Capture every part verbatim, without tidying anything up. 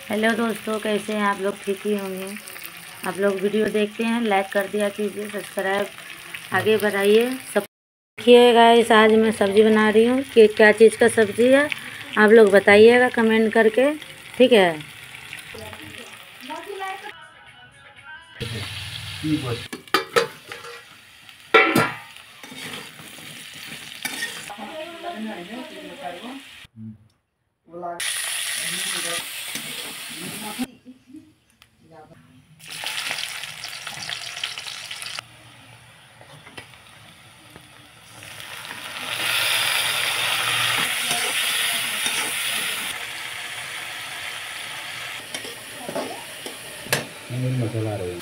Hello दोस्तों, कैसे हैं आप लोग? ठीक ही होंगे। आप लोग वीडियो देखते हैं, लाइक कर दिया कीजिए, सब्सक्राइब आगे बढ़ाइए सब। देखिए गाइस, आज मैं सब्ज़ी बना रही हूँ कि क्या चीज़ का सब्ज़ी है आप लोग बताइएगा कमेंट करके, ठीक है। मसाला रहे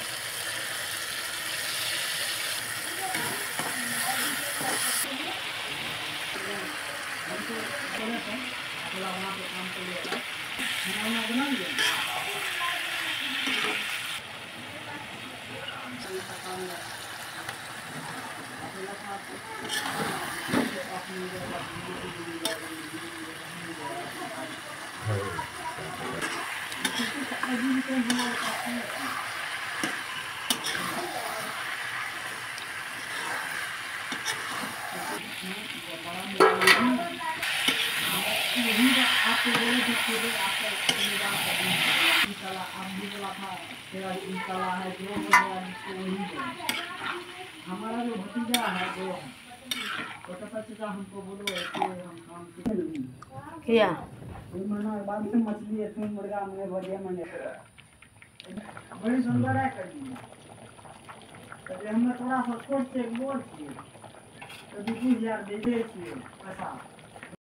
हमारा जो भतीजा है जो छोटा हमको बोलो कि हम काम किया महीना बाद में मछली है मुर्गा में बढ़िया मने बड़ी सुंदर है करी तो हमें थोड़ा सा छोट से बोल छिए तो बीस हजार दे दे छिए पैसा।